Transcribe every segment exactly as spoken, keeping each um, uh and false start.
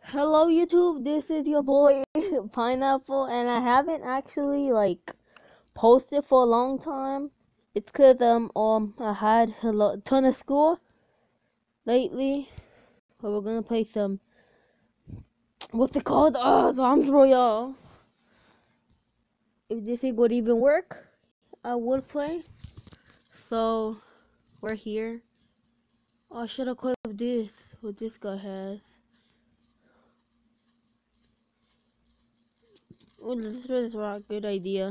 Hello YouTube, this is your boy Pineapple, and I haven't actually like posted for a long time. It's cause um um I had a lo- ton of school lately, but we're gonna play some what's it called? Uh, Zombies Royale. If this thing would even work, I would play. So we're here. Oh, I should have equipped this. What this guy has. Ooh, this is a good idea.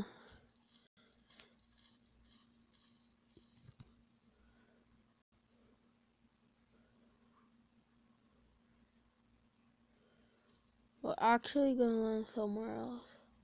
We're actually gonna land somewhere else.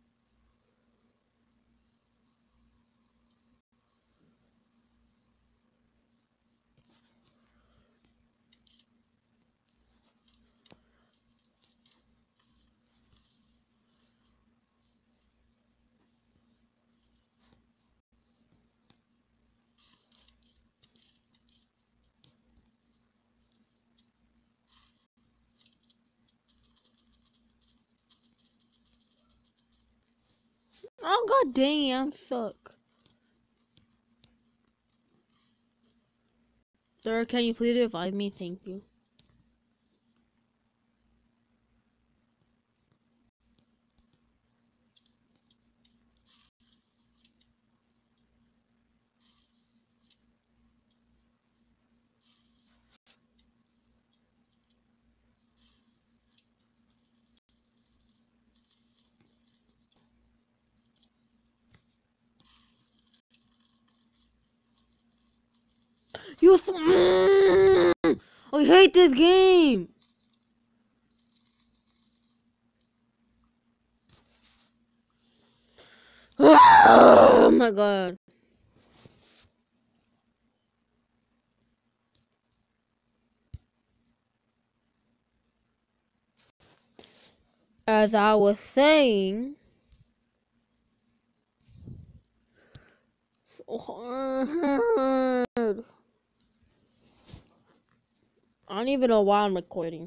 Oh god dang it, I'm suck. Sir, can you please revive me? Thank you. You s- mm, I hate this game. Oh my god. As I was saying, so hard. I don't even know why I'm recording.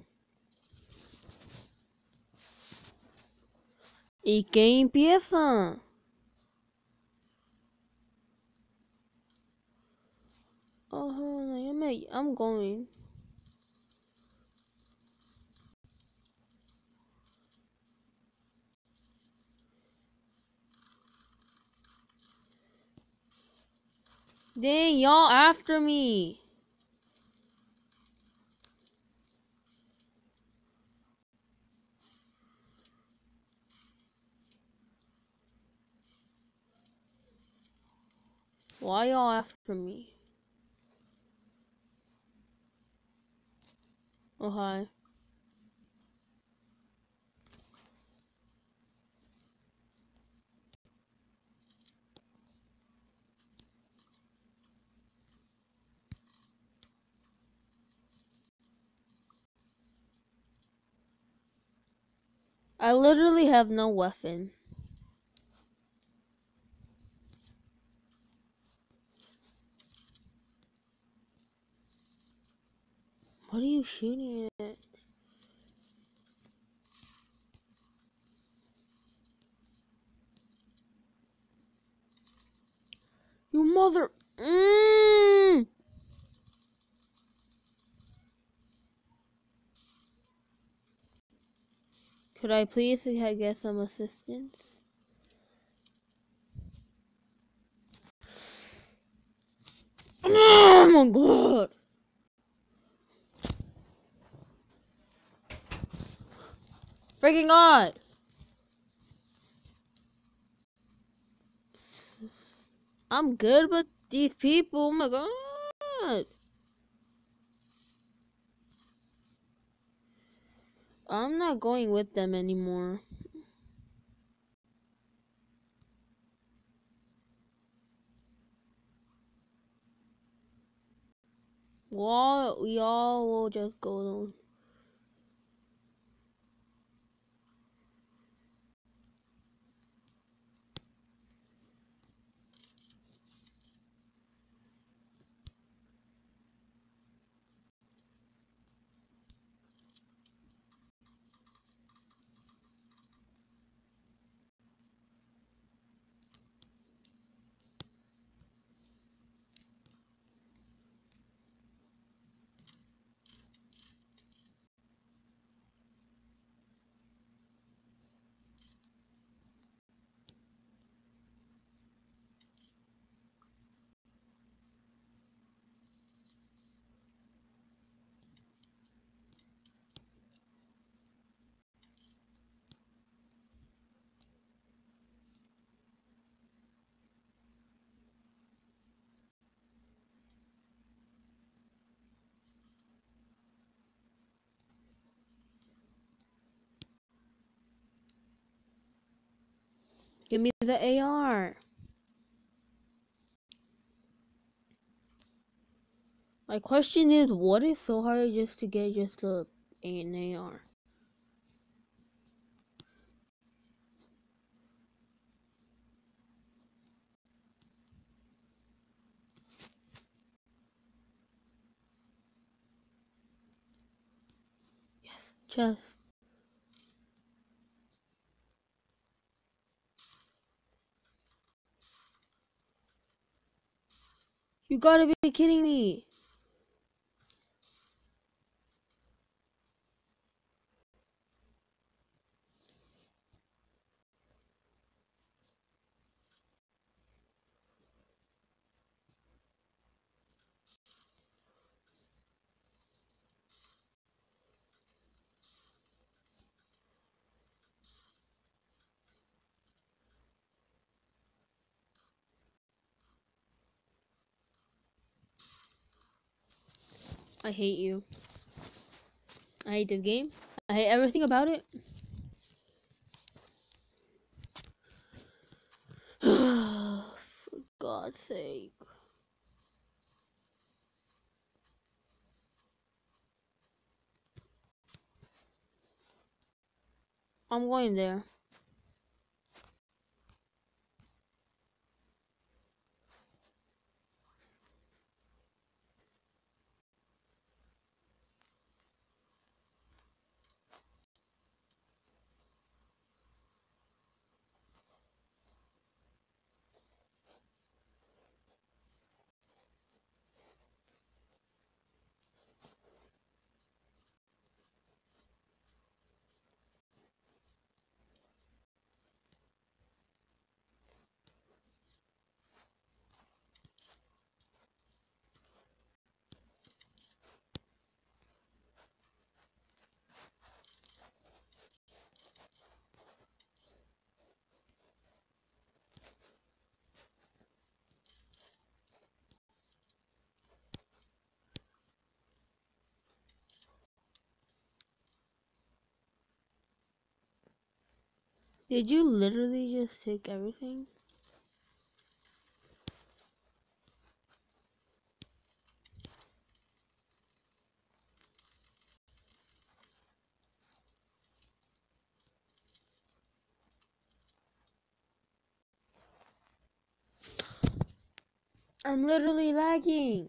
¿Y qué empieza? Oh, I'm going. Dang, y'all after me. Why y'all after me? Oh, hi. I literally have no weapon. What are you shooting at? You mother. Mm. Could I please get some assistance? Oh my god. Freaking god. I'm good with these people. Oh my god. I'm not going with them anymore. Well, we all will just go alone. Give me the A R. My question is, what is so hard just to get just a, an A R? Yes, chest. You gotta be kidding me. I hate you. I hate the game. I hate everything about it. For God's sake. I'm going there. Did you literally just take everything? I'm literally lagging.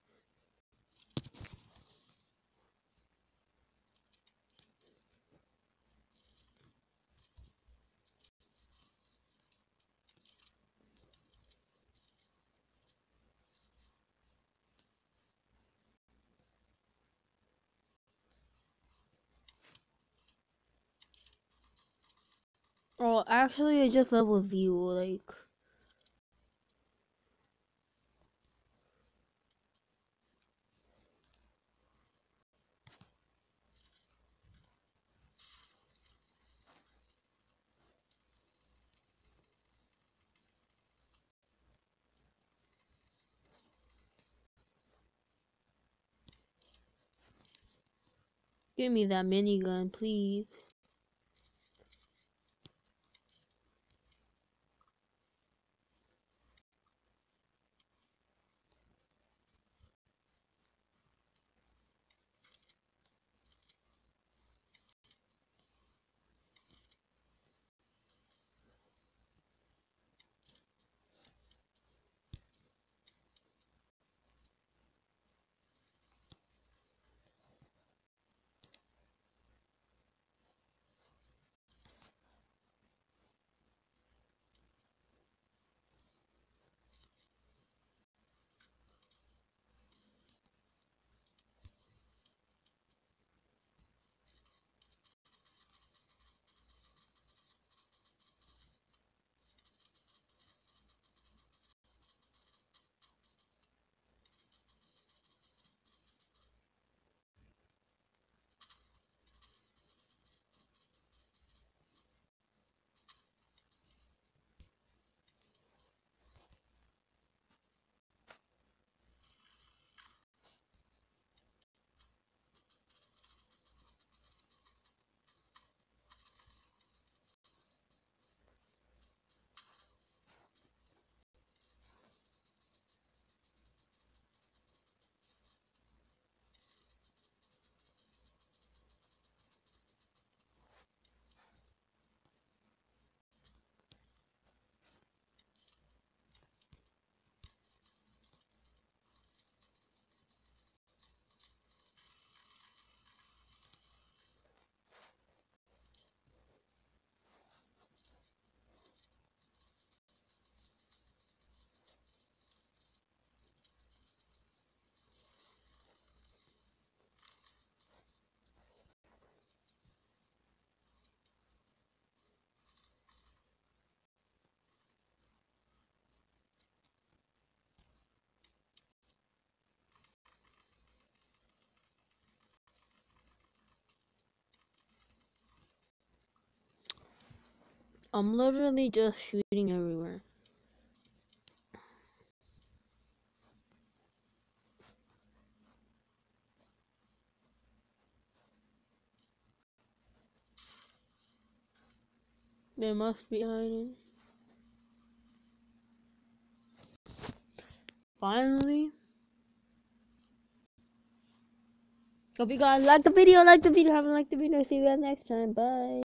Oh, actually, it just levels you, like... Give me that minigun, please. I'm literally just shooting everywhere. They must be hiding. Finally. Hope you guys liked the video. Like the video. Haven't liked the video. See you guys next time. Bye.